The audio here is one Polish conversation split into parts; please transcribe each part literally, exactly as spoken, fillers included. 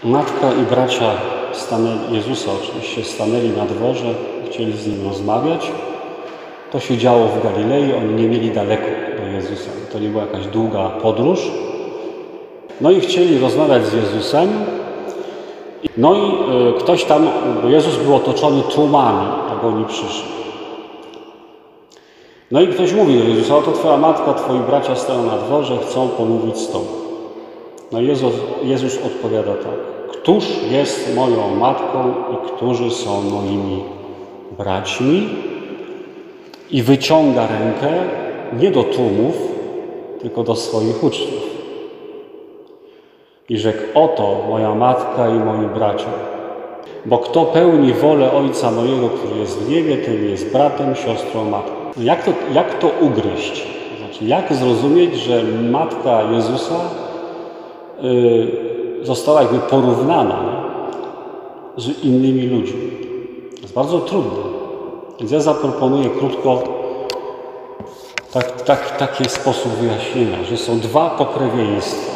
Matka i bracia stanęli, Jezusa oczywiście stanęli na dworze, chcieli z Nim rozmawiać. To się działo w Galilei, oni nie mieli daleko do Jezusa. To nie była jakaś długa podróż. No i chcieli rozmawiać z Jezusem. No i y, ktoś tam, bo Jezus był otoczony tłumami, jak oni przyszli. No i ktoś mówi do Jezusa: oto Twoja matka, Twoi bracia stoją na dworze, chcą pomówić z Tobą. No i Jezus, Jezus odpowiada tak: któż jest moją matką i którzy są moimi braćmi? I wyciąga rękę nie do tłumów, tylko do swoich uczniów. I rzekł: oto moja matka i moi bracia. Bo kto pełni wolę Ojca mojego, który jest w niebie, ten jest bratem, siostrą, matką. No jak, to, jak to ugryźć? Znaczy, jak zrozumieć, że matka Jezusa yy, została jakby porównana z innymi ludźmi? To jest bardzo trudne. Więc ja zaproponuję krótko tak, tak, taki sposób wyjaśnienia, że są dwa pokrewieństwa.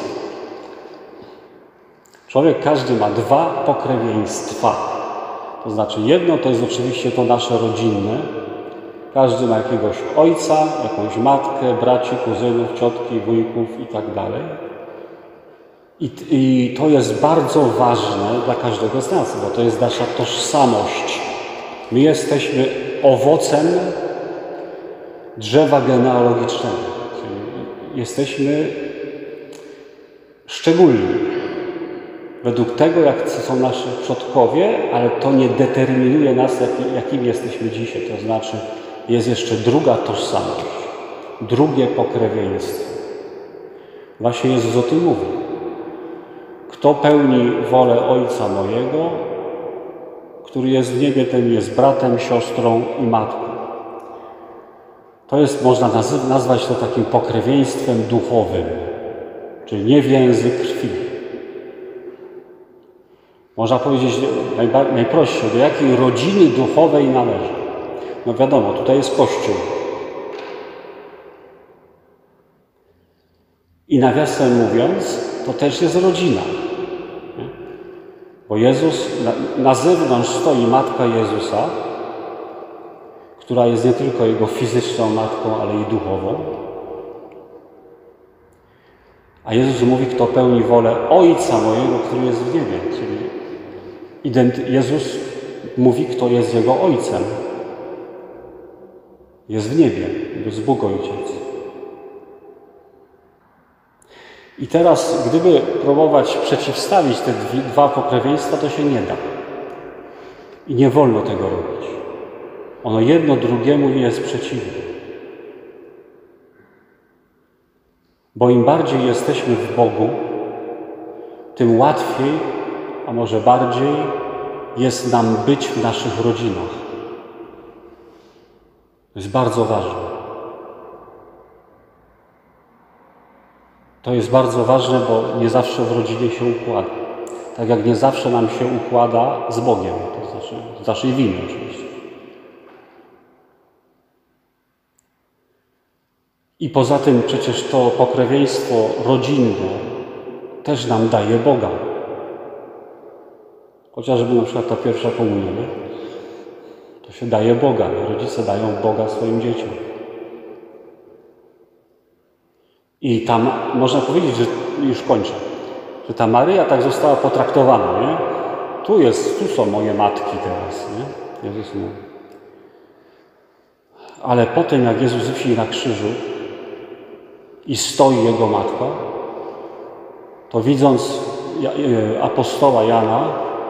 Człowiek każdy ma dwa pokrewieństwa. To znaczy jedno to jest oczywiście to nasze rodzinne. Każdy ma jakiegoś ojca, jakąś matkę, braci, kuzynów, ciotki, wujków i tak dalej. I, I to jest bardzo ważne dla każdego z nas, bo to jest nasza tożsamość. My jesteśmy owocem drzewa genealogicznego. Czyli jesteśmy szczególni według tego, jak są nasi przodkowie, ale to nie determinuje nas, jakim, jakim jesteśmy dzisiaj. To znaczy, jest jeszcze druga tożsamość, drugie pokrewieństwo. Właśnie Jezus o tym mówi. Kto pełni wolę Ojca mojego, który jest w niebie, ten jest bratem, siostrą i matką. To jest, można nazwać to takim pokrewieństwem duchowym, czyli nie więzy krwi. Można powiedzieć najprościej, do jakiej rodziny duchowej należy. No wiadomo, tutaj jest Kościół. I nawiasem mówiąc, to też jest rodzina. Nie? Bo Jezus, na, na zewnątrz stoi matka Jezusa, która jest nie tylko Jego fizyczną matką, ale i duchową. A Jezus mówi, kto pełni wolę Ojca mojego, który jest w niebie. Czyli Jezus mówi, kto jest Jego Ojcem. Jest w niebie, jest Bóg Ojciec. I teraz, gdyby próbować przeciwstawić te dwa pokrewieństwa, to się nie da. I nie wolno tego robić. Ono jedno drugiemu jest przeciwne. Bo im bardziej jesteśmy w Bogu, tym łatwiej, a może bardziej, jest nam być w naszych rodzinach. To jest bardzo ważne. To jest bardzo ważne, bo nie zawsze w rodzinie się układa. Tak jak nie zawsze nam się układa z Bogiem, to znaczy z naszej winy oczywiście. I poza tym przecież to pokrewieństwo rodzinne też nam daje Boga. Chociażby na przykład ta pierwsza komunia, nie? To się daje Boga. Rodzice dają Boga swoim dzieciom. I tam można powiedzieć, że już kończę, że ta Maryja tak została potraktowana, nie? Tu jest, tu są moje matki teraz, nie? Jezus mówi. Ale potem, jak Jezus wisi na krzyżu i stoi Jego matka, to widząc apostoła Jana,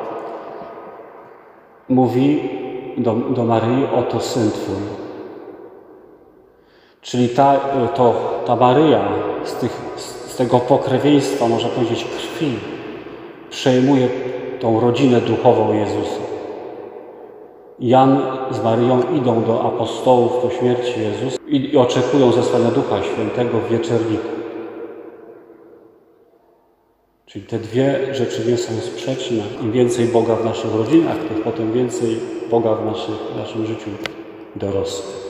mówi do, do Maryi: oto Syn Twój. Czyli ta, to, ta Maryja z, tych, z tego pokrewieństwa, można powiedzieć, krwi, przejmuje tą rodzinę duchową Jezusa. Jan z Maryją idą do apostołów po śmierci Jezusa i, i oczekują zesłania Ducha Świętego w wieczerniku. Czyli te dwie rzeczy nie są sprzeczne. Im więcej Boga w naszych rodzinach, tym potem więcej Boga w, naszych, w naszym życiu dorosłym.